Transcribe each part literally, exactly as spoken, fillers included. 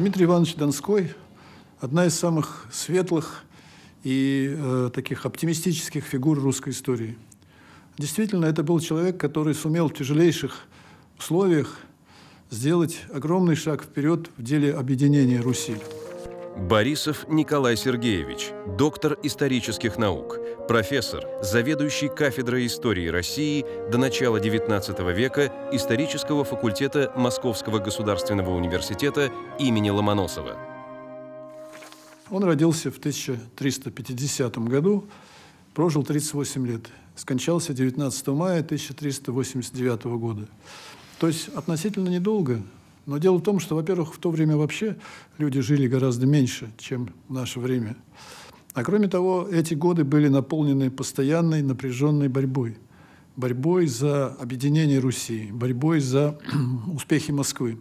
Дмитрий Иванович Донской – одна из самых светлых и э, таких оптимистических фигур русской истории. Действительно, это был человек, который сумел в тяжелейших условиях сделать огромный шаг вперед в деле объединения Руси. Борисов Николай Сергеевич, доктор исторических наук, профессор, заведующий кафедрой истории России до начала девятнадцатого века исторического факультета Московского государственного университета имени Ломоносова. Он родился в тысяча триста пятидесятом году, прожил тридцать восемь лет, скончался девятнадцатого мая тысяча триста восемьдесят девятого года. То есть относительно недолго. Но дело в том, что, во-первых, в то время вообще люди жили гораздо меньше, чем в наше время. А кроме того, эти годы были наполнены постоянной напряженной борьбой. Борьбой за объединение Руси, борьбой за успехи Москвы.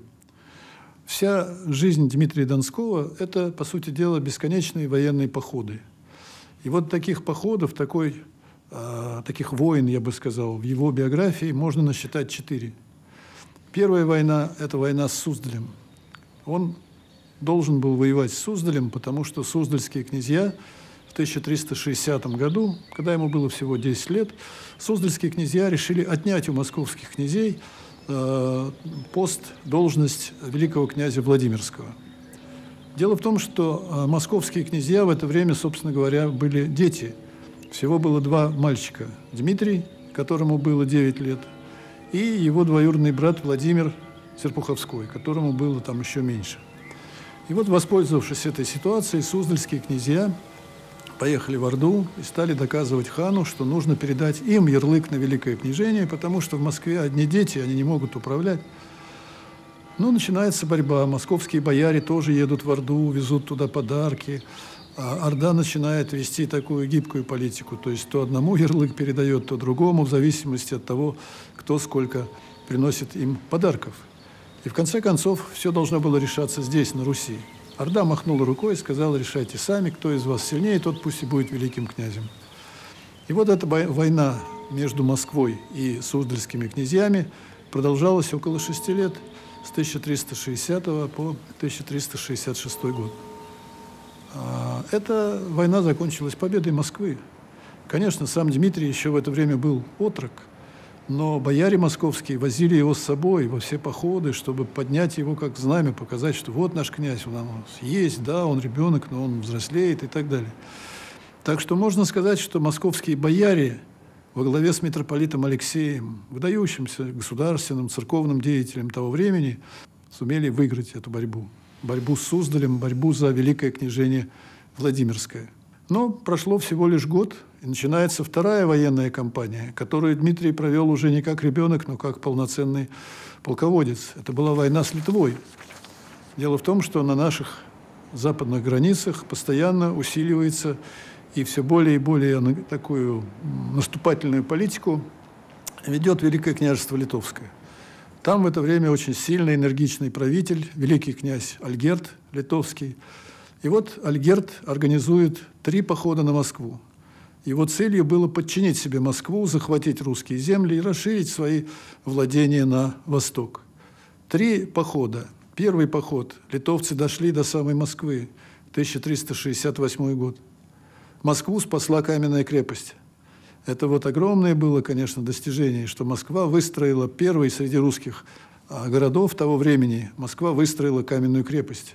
Вся жизнь Дмитрия Донского – это, по сути дела, бесконечные военные походы. И вот таких походов, такой, э, таких войн, я бы сказал, в его биографии можно насчитать четыре. Первая война – это война с Суздалем. Он должен был воевать с Суздалем, потому что суздальские князья в тысяча триста шестидесятом году, когда ему было всего десять лет, суздальские князья решили отнять у московских князей э, пост, должность великого князя Владимирского. Дело в том, что э, московские князья в это время, собственно говоря, были дети. Всего было два мальчика. Дмитрий, которому было девять лет, и его двоюродный брат Владимир Серпуховской, которому было там еще меньше. И вот, воспользовавшись этой ситуацией, суздальские князья поехали в Орду и стали доказывать хану, что нужно передать им ярлык на великое княжение, потому что в Москве одни дети, они не могут управлять. Ну, начинается борьба. Московские бояре тоже едут в Орду, везут туда подарки. А Орда начинает вести такую гибкую политику, то есть то одному ярлык передает, то другому, в зависимости от того, кто сколько приносит им подарков. И в конце концов все должно было решаться здесь, на Руси. Орда махнула рукой и сказала: решайте сами, кто из вас сильнее, тот пусть и будет великим князем. И вот эта война между Москвой и суздальскими князьями продолжалась около шести лет, с тысяча триста шестидесятого по тысяча триста шестьдесят шестой год. Эта война закончилась победой Москвы. Конечно, сам Дмитрий еще в это время был отрок, но бояре московские возили его с собой во все походы, чтобы поднять его как знамя, показать, что вот наш князь, он у нас есть, да, он ребенок, но он взрослеет и так далее. Так что можно сказать, что московские бояре во главе с митрополитом Алексеем, выдающимся государственным, церковным деятелем того времени, сумели выиграть эту борьбу. Борьбу с Суздалем, борьбу за великое княжение Владимирское. Но прошло всего лишь год, и начинается вторая военная кампания, которую Дмитрий провел уже не как ребенок, но как полноценный полководец. Это была война с Литвой. Дело в том, что на наших западных границах постоянно усиливается и все более и более такую наступательную политику ведет Великое княжество Литовское. Там в это время очень сильный, энергичный правитель, великий князь Альгерд Литовский. И вот Альгерд организует три похода на Москву. Его целью было подчинить себе Москву, захватить русские земли и расширить свои владения на восток. Три похода. Первый поход. Литовцы дошли до самой Москвы, тысяча триста шестьдесят восьмой год. Москву спасла каменная крепость. Это вот огромное было, конечно, достижение, что Москва выстроила первый среди русских городов того времени. Москва выстроила каменную крепость.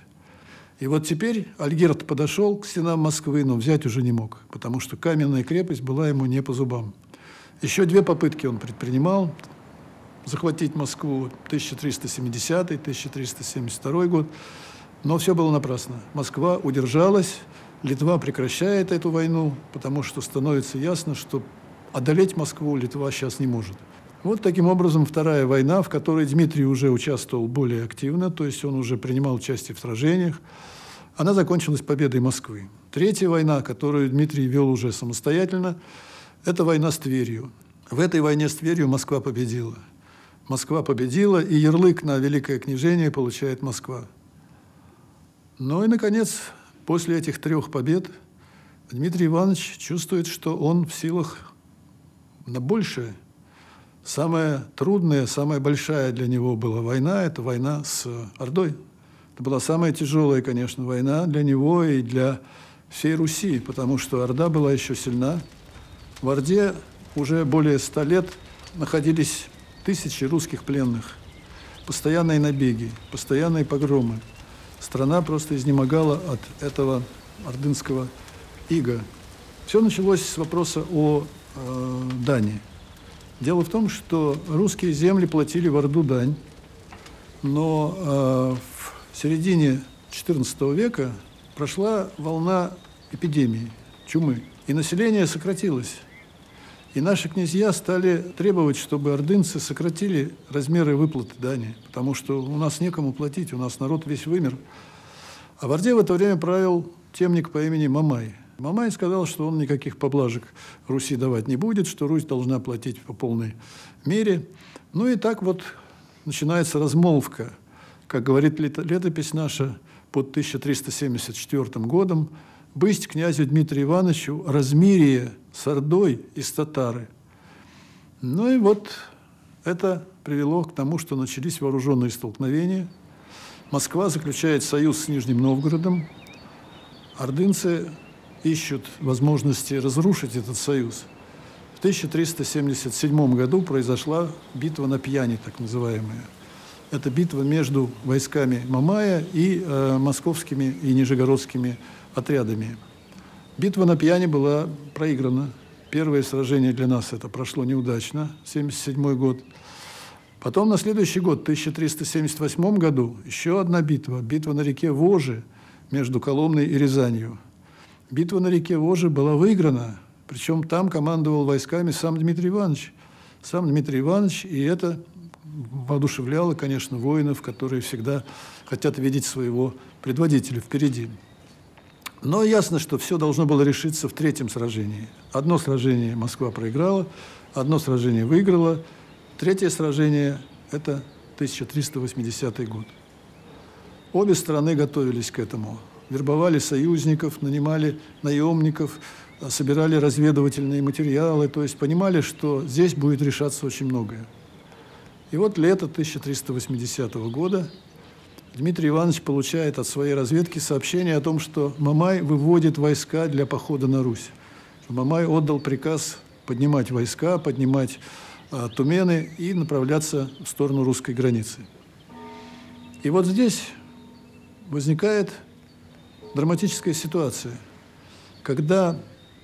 И вот теперь Альгерд подошел к стенам Москвы, но взять уже не мог, потому что каменная крепость была ему не по зубам. Еще две попытки он предпринимал захватить Москву, тысяча триста семидесятый — тысяча триста семьдесят второй год, но все было напрасно. Москва удержалась, Литва прекращает эту войну, потому что становится ясно, что одолеть Москву Литва сейчас не может. Вот таким образом вторая война, в которой Дмитрий уже участвовал более активно, то есть он уже принимал участие в сражениях, она закончилась победой Москвы. Третья война, которую Дмитрий вел уже самостоятельно, это война с Тверью. В этой войне с Тверью Москва победила. Москва победила, и ярлык на великое княжение получает Москва. Ну и, наконец, после этих трех побед Дмитрий Иванович чувствует, что он в силах на большее. Самая трудная, самая большая для него была война – это война с Ордой. Это была самая тяжелая, конечно, война для него и для всей Руси, потому что Орда была еще сильна. В Орде уже более ста лет находились тысячи русских пленных. Постоянные набеги, постоянные погромы. Страна просто изнемогала от этого ордынского ига. Все началось с вопроса о э, дани. Дело в том, что русские земли платили в Орду дань, но э, в середине четырнадцатого века прошла волна эпидемии, чумы, и население сократилось. И наши князья стали требовать, чтобы ордынцы сократили размеры выплаты дани, потому что у нас некому платить, у нас народ весь вымер. А в Орде в это время правил темник по имени Мамай. Мамай сказал, что он никаких поблажек Руси давать не будет, что Русь должна платить по полной мере. Ну и так вот начинается размолвка, как говорит летопись наша, под тысяча триста семьдесят четвёртым годом, «Бысть князю Дмитрию Ивановичу размирие с Ордой из татары». Ну и вот это привело к тому, что начались вооруженные столкновения. Москва заключает союз с Нижним Новгородом. Ордынцы ищут возможности разрушить этот союз. В тысяча триста семьдесят седьмом году произошла битва на Пьяне, так называемая. Это битва между войсками Мамая и э, московскими и нижегородскими отрядами. Битва на Пьяне была проиграна. Первое сражение для нас это прошло неудачно, семьдесят седьмой год. Потом на следующий год, в тысяча триста семьдесят восьмом году, еще одна битва. Битва на реке Воже между Коломной и Рязанью. Битва на реке Воже была выиграна, причем там командовал войсками сам Дмитрий Иванович. Сам Дмитрий Иванович, и это воодушевляло, конечно, воинов, которые всегда хотят видеть своего предводителя впереди. Но ясно, что все должно было решиться в третьем сражении. Одно сражение Москва проиграла, одно сражение выиграла, третье сражение – это тысяча триста восьмидесятый год. Обе стороны готовились к этому. Вербовали союзников, нанимали наемников, собирали разведывательные материалы, то есть понимали, что здесь будет решаться очень многое. И вот лето тысяча триста восьмидесятого года Дмитрий Иванович получает от своей разведки сообщение о том, что Мамай выводит войска для похода на Русь. Мамай отдал приказ поднимать войска, поднимать а, тумены и направляться в сторону русской границы. И вот здесь возникает драматическая ситуация, когда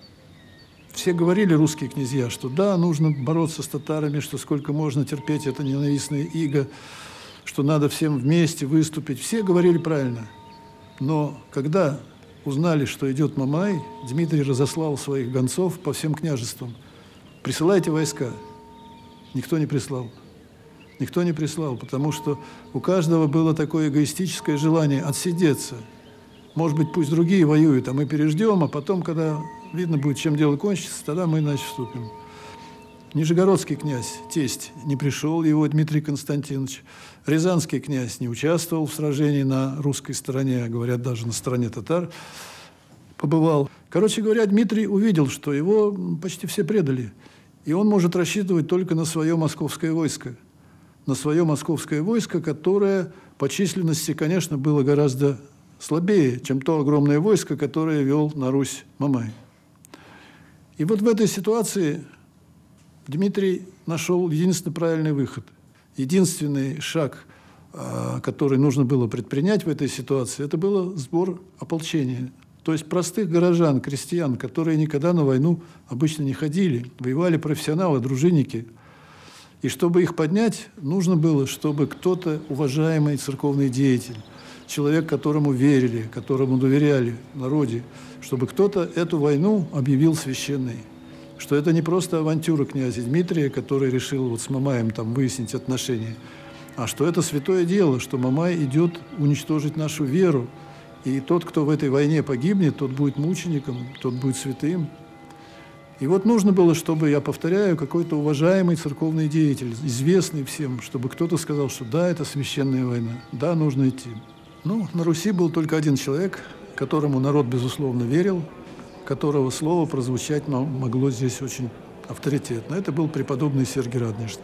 все говорили, русские князья, что да, нужно бороться с татарами, что сколько можно терпеть это ненавистное иго, что надо всем вместе выступить. Все говорили правильно. Но когда узнали, что идет Мамай, Дмитрий разослал своих гонцов по всем княжествам. Присылайте войска. Никто не прислал. Никто не прислал, потому что у каждого было такое эгоистическое желание отсидеться. Может быть, пусть другие воюют, а мы переждем, а потом, когда видно будет, чем дело кончится, тогда мы, значит, вступим. Нижегородский князь, тесть, не пришел, его Дмитрий Константинович. Рязанский князь не участвовал в сражении на русской стороне, говорят, даже на стороне татар побывал. Короче говоря, Дмитрий увидел, что его почти все предали, и он может рассчитывать только на свое московское войско. На свое московское войско, которое по численности, конечно, было гораздо слабее, чем то огромное войско, которое вел на Русь Мамай. И вот в этой ситуации Дмитрий нашел единственный правильный выход. Единственный шаг, который нужно было предпринять в этой ситуации, это был сбор ополчения. То есть простых горожан, крестьян, которые никогда на войну обычно не ходили, воевали профессионалы, дружинники. И чтобы их поднять, нужно было, чтобы кто-то, уважаемый церковный деятель, человек, которому верили, которому доверяли в народе, чтобы кто-то эту войну объявил священной. Что это не просто авантюра князя Дмитрия, который решил вот с Мамаем там выяснить отношения, а что это святое дело, что Мамай идет уничтожить нашу веру. И тот, кто в этой войне погибнет, тот будет мучеником, тот будет святым. И вот нужно было, чтобы, я повторяю, какой-то уважаемый церковный деятель, известный всем, чтобы кто-то сказал, что да, это священная война, да, нужно идти. Ну, на Руси был только один человек, которому народ, безусловно, верил, которого слово прозвучать могло здесь очень авторитетно. Это был преподобный Сергий Радонежский.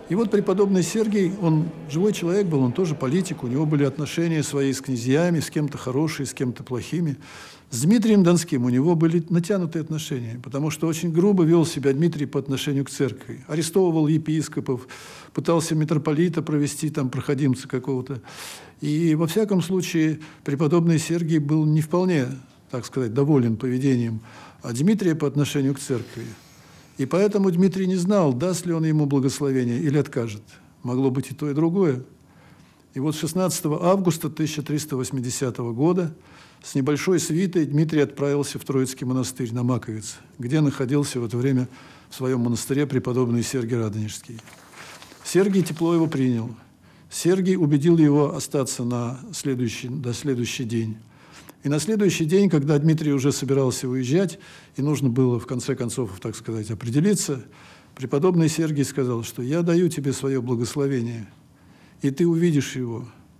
И вот преподобный Сергий, он живой человек был, он тоже политик, у него были отношения свои с князьями, с кем-то хорошие, с кем-то плохими. С Дмитрием Донским у него были натянутые отношения, потому что очень грубо вел себя Дмитрий по отношению к церкви. Арестовывал епископов, пытался митрополита провести, там, проходимца какого-то. И, во всяком случае, преподобный Сергий был не вполне, так сказать, доволен поведением Дмитрия по отношению к церкви. И поэтому Дмитрий не знал, даст ли он ему благословение или откажет. Могло быть и то, и другое. И вот шестнадцатого августа тысяча триста восьмидесятого года с небольшой свитой Дмитрий отправился в Троицкий монастырь на Маковице, где находился в это время в своем монастыре преподобный Сергий Радонежский. Сергий тепло его принял. Сергий убедил его остаться на следующий, до следующий день. И на следующий день, когда Дмитрий уже собирался уезжать, и нужно было, в конце концов, так сказать, определиться, преподобный Сергий сказал, что «я даю тебе свое благословение, и ты увидишь его».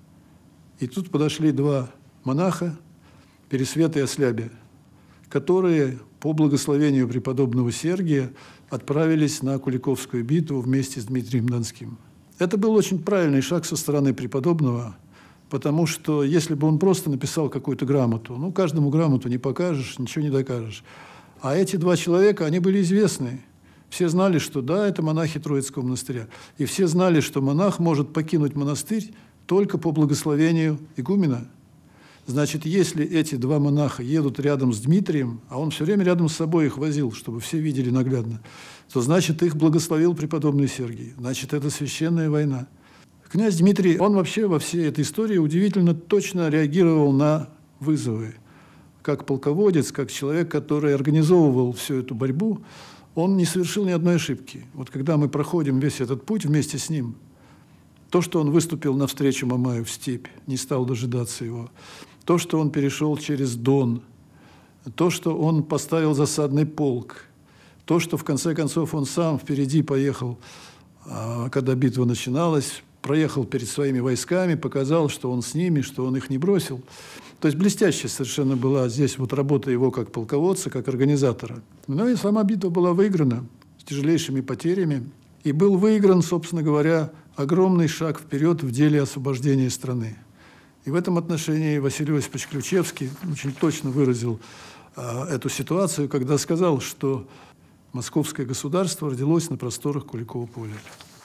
И тут подошли два монаха, Пересвет и Ослябе, которые по благословению преподобного Сергия отправились на Куликовскую битву вместе с Дмитрием Донским. Это был очень правильный шаг со стороны преподобного, потому что если бы он просто написал какую-то грамоту, ну, каждому грамоту не покажешь, ничего не докажешь. А эти два человека, они были известны. Все знали, что да, это монахи Троицкого монастыря. И все знали, что монах может покинуть монастырь только по благословению игумена. Значит, если эти два монаха едут рядом с Дмитрием, а он все время рядом с собой их возил, чтобы все видели наглядно, то значит, их благословил преподобный Сергий. Значит, это священная война. Князь Дмитрий, он вообще во всей этой истории удивительно точно реагировал на вызовы. Как полководец, как человек, который организовывал всю эту борьбу, он не совершил ни одной ошибки. Вот когда мы проходим весь этот путь вместе с ним, то, что он выступил навстречу Мамаю в степь, не стал дожидаться его, то, что он перешел через Дон, то, что он поставил засадный полк, то, что в конце концов он сам впереди поехал, когда битва начиналась, проехал перед своими войсками, показал, что он с ними, что он их не бросил. То есть блестящая совершенно была здесь вот работа его как полководца, как организатора. Ну и сама битва была выиграна с тяжелейшими потерями. И был выигран, собственно говоря, огромный шаг вперед в деле освобождения страны. И в этом отношении Василий Осипович Ключевский очень точно выразил э, эту ситуацию, когда сказал, что московское государство родилось на просторах Куликова поля.